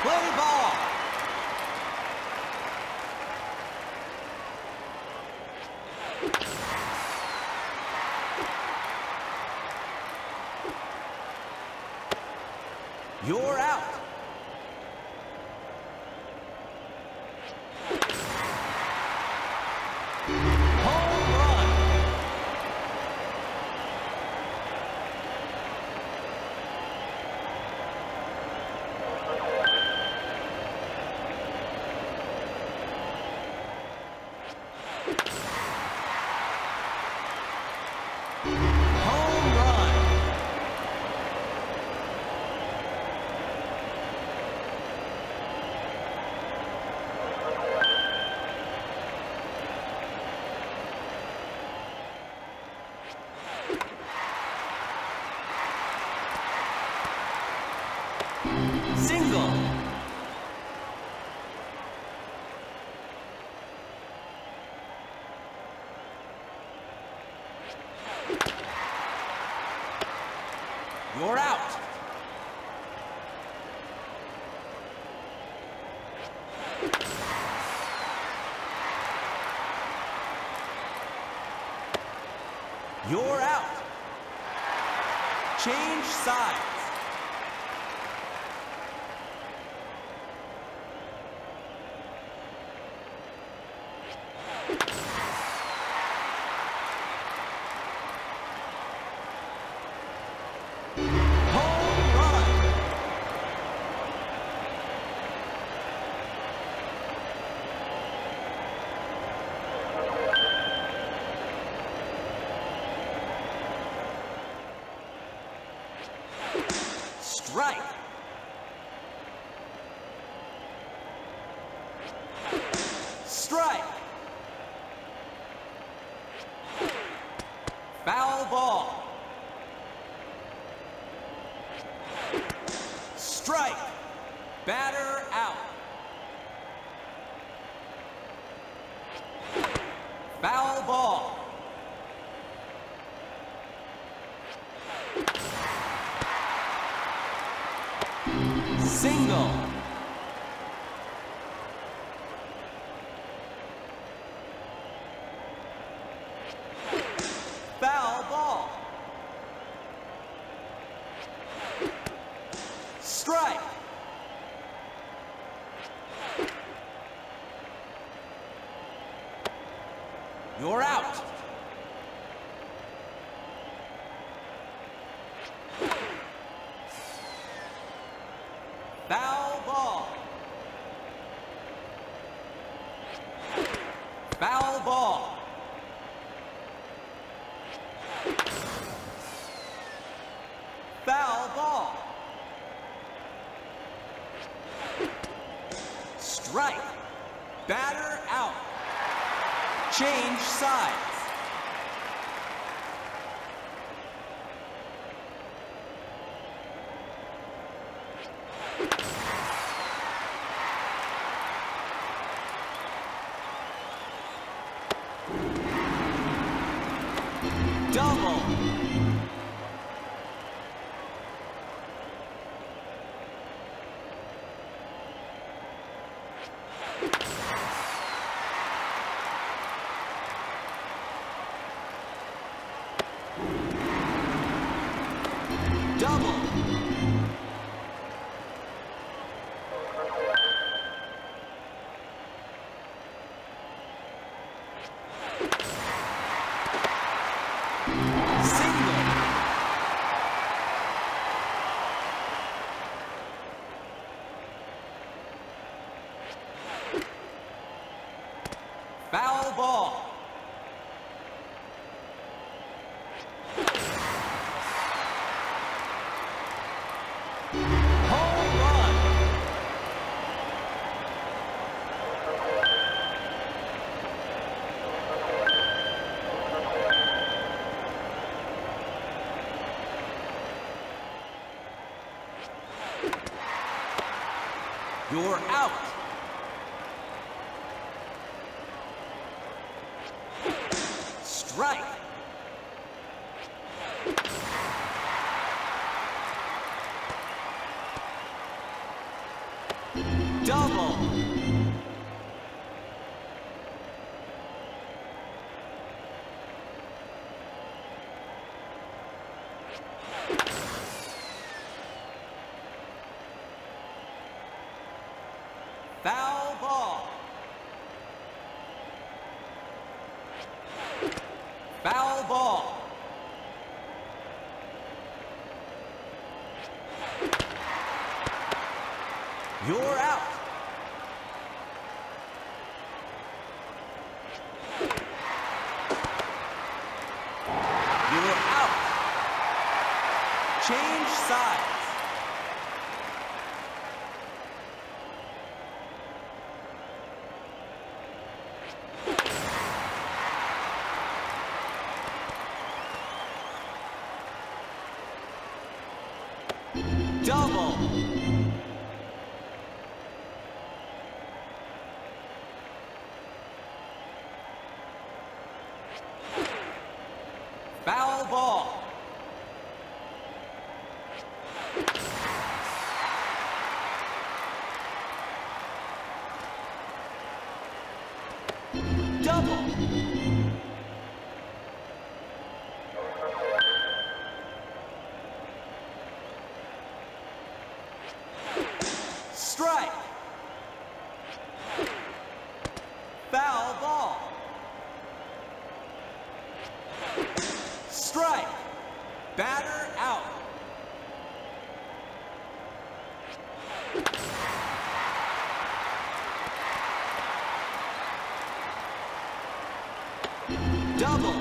Play ball. You're out. Home run. Home run. Single. You're out. You're out. Change sides. Home run. Strike. Strike. Foul ball. Strike. Batter out. Foul ball. Single. Foul ball. Strike. You're out. Foul ball. Foul ball. Foul ball. Strike. Batter out. Change sides. Double. Double. Single. Foul ball. Home run. You're out. Strike. Foul ball. Foul ball. You're out. You're out. Change sides. Double. Foul ball. Double. Strike. Foul ball. Strike. Batter out. Double.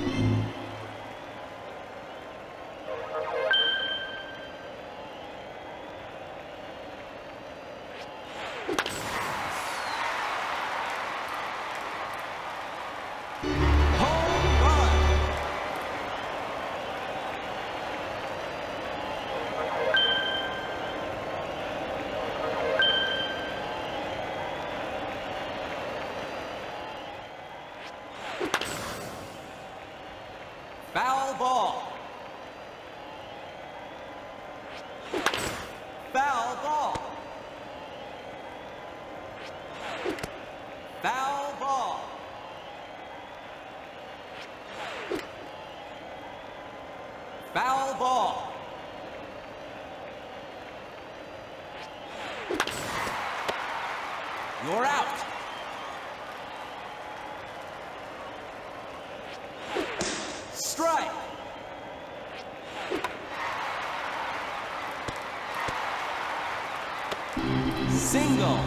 Home run. Foul ball. Foul ball. Foul ball. Foul ball. You're out. Strike. Single.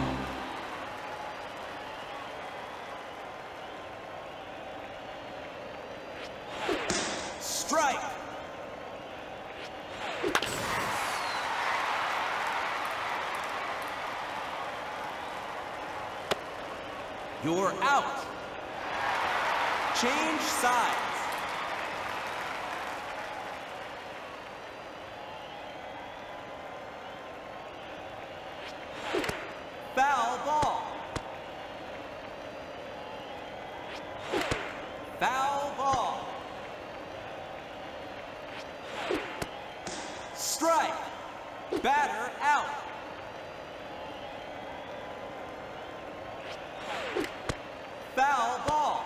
Strike. You're out. Change sides. Foul ball. Foul ball. Strike. Batter out. Foul ball.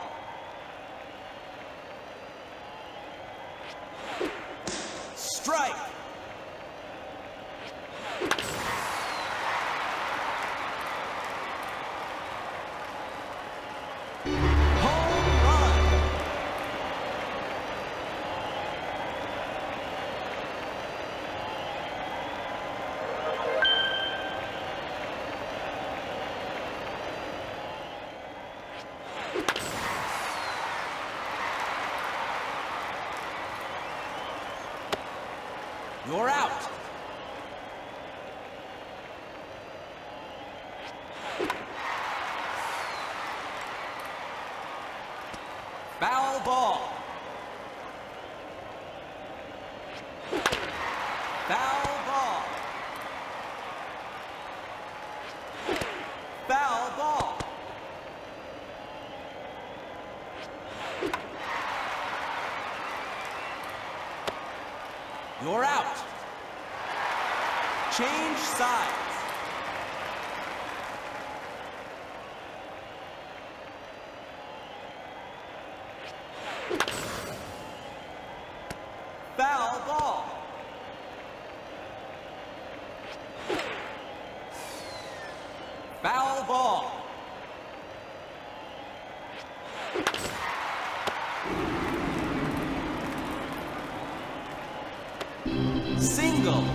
Strike. Home run. You're out. Foul ball. Foul ball. Foul ball. You're out. Change sides. Foul ball. Single.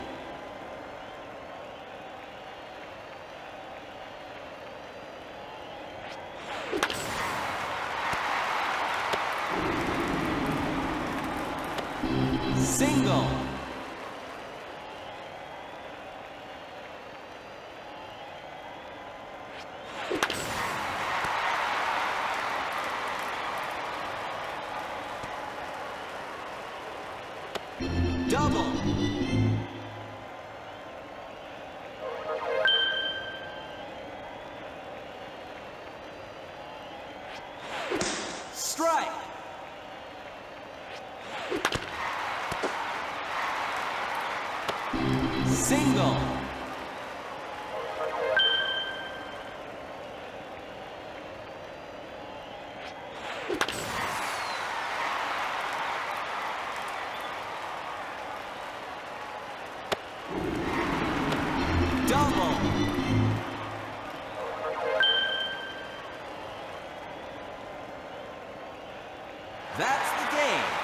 Single. Double. Strike. Single. Double. That's the game.